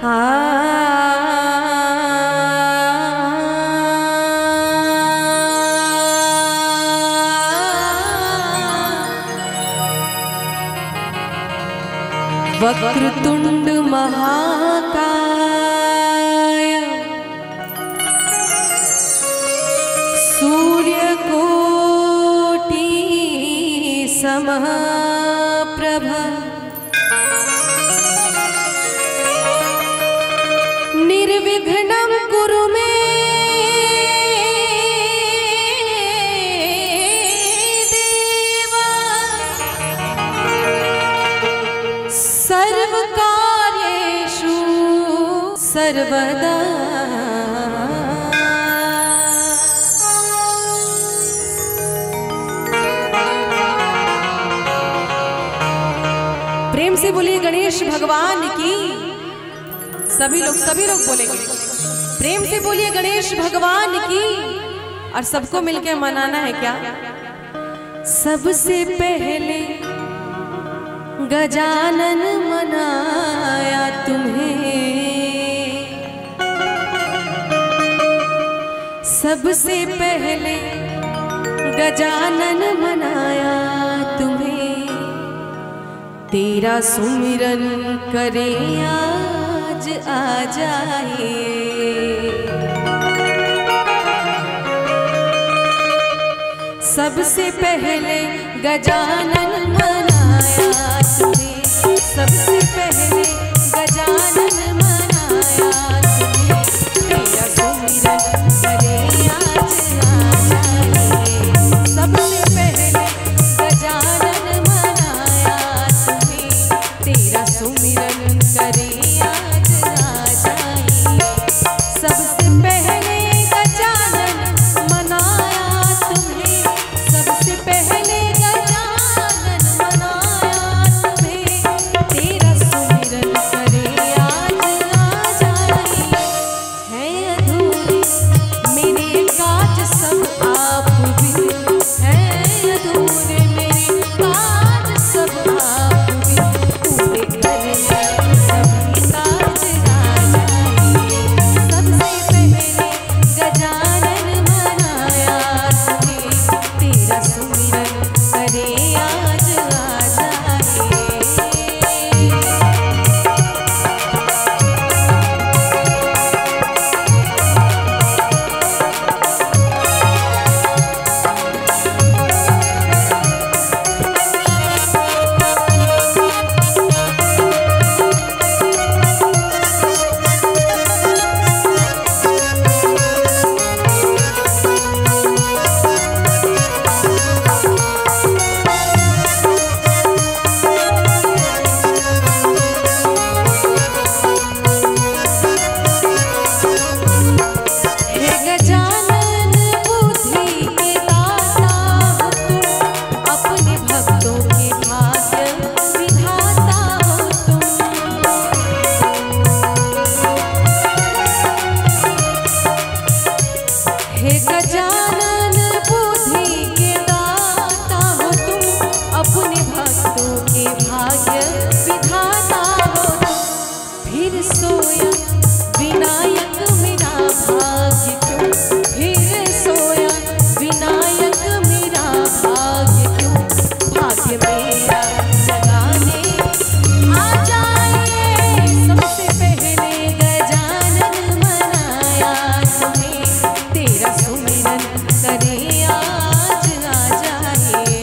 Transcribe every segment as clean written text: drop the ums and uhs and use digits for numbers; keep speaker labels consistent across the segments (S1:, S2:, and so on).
S1: वक्रतुंड महाकाय सूर्यकोटि समप्रभ निर्विघ्नं कुरु मे सर्वकार्येषु सर्वदा। प्रेम से बोलिए गणेश भगवान की। सभी लोग बोलेंगे प्रेम से बोलिए गणेश भगवान की। और सबको मिलकर मनाना है क्या? सबसे पहले गजानन मनाया तुम्हें, सबसे पहले गजानन मनाया तुम्हें। तेरा सुमिरन करे आज आ जाए, सबसे पहले गजानन मनाया तुम्हें, सबसे पहले गजानन मनाया तुम्हें। तेरा सुमिरन करे आज आ जाए, सबसे पहले गजानन मनाया तुम्हें। तेरा सुमिरन करे आज आ जाए, सबसे पहले गजानन मनाया तुम्हें, सबसे पहले गजानन मनाया तुम्हें। तेरा सुमिरन करे आज आ जाए। है अधूरे मेरे काज सब आप बिन, है अधूरे मेरे काज सब आप बिन। पूरे करने सभी काज आ जाए, सबसे पहले गजानन मनाया तुम्हें। तेरा सुमिरन करे आज आ जाए। हे गजानन बुद्धि के दाता हो तुम, अपने भक्तों के भाग्य विधाता हो तुम। हे गजानन बुद्धि के दाता हो तुम, अपने भक्तों के भाग्य विधाता हो तुम। फिर सोया विनायक मेरा भाग्य क्यों, फिर सोया विनायक मेरा भाग्य क्यों। भाग्य मेरा जगाने आ जाए, सबसे पहले गजानन मनाया तुम्हें। तेरा सुमिरन करे आज आ जाए।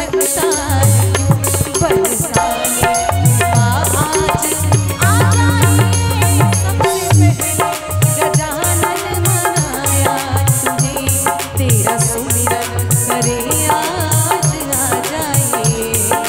S1: भटकता है बरसाने आज आ जाइए सबसे पहले गजानन मनाया तुझे तेरा सुमिरन करे आज आ जाइए।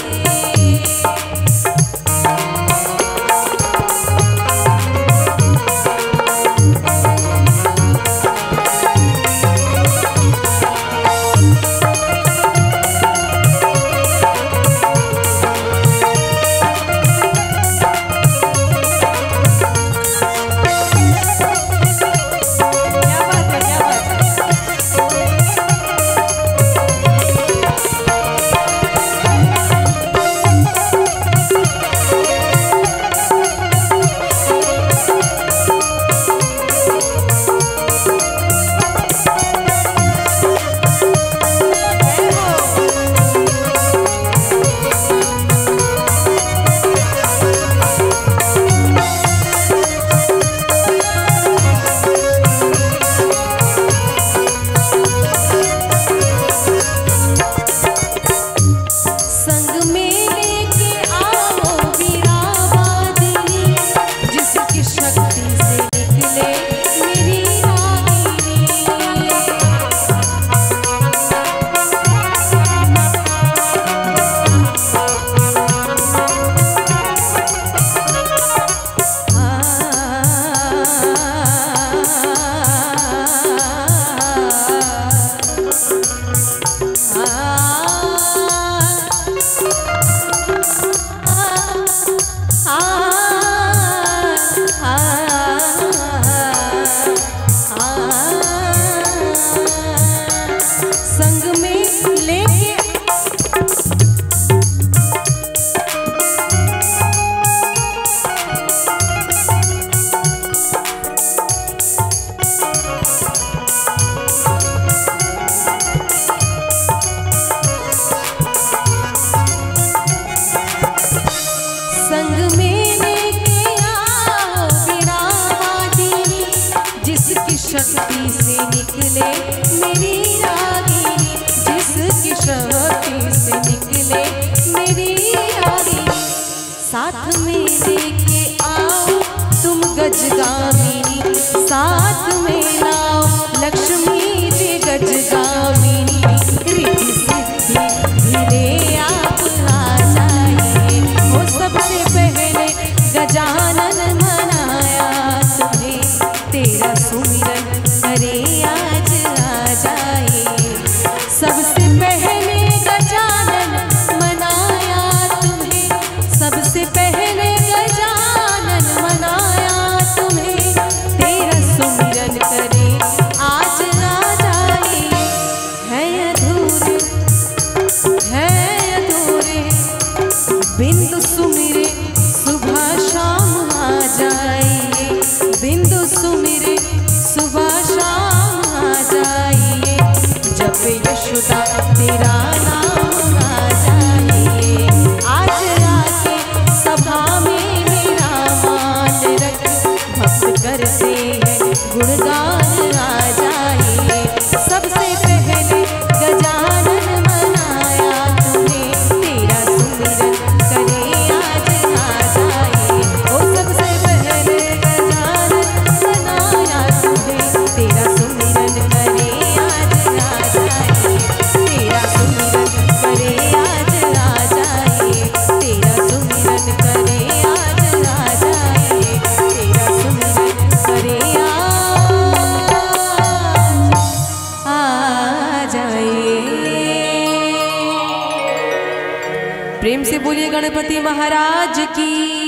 S1: शक्ति से निकले मेरी रागिनी जिसकी शक्ति से निकले मेरी रागिनी साथ में लेके आओ तुम गजगामिनी साथ में लाओ लक्ष्मी जी गजगामिनी रिद्धि सिद्धि ले आप आ जाइए वो सबसे पहले गजानन मनाया तुम्हें तेरा सुमिरन करे आज आ जाइए सबसे पहले गजानन मनाया तुम्हें सबसे पहले गजानन मनाया तुम्हें तेरा सुमिरन करे आज आ जाइए है अधूरे बिंदु सुमिरे सुबह शाम आ जाइए बिंदु सुमिरे सुबह शाम आ जाइए जब यशोदा तेरा नाम आ जाइए आज आके सभा में मेरा मान रख भक्त करते हैं गुणगान आ जाइए सबसे पहले गजानन मनाया तुम्हें तेरा सुमिरन करे आज आ जाइए ओ सबसे पहले गजानन मनाया तुम्हें तेरा सुमिरन करे आज आ जाइए तेरा सुमिरन करे आज आ जाइए तेरा सुमिरन करे आज आ जाइए तेरा सुमिरन करे आ जाइए। प्रेम से बोलिए गणपति महाराज की।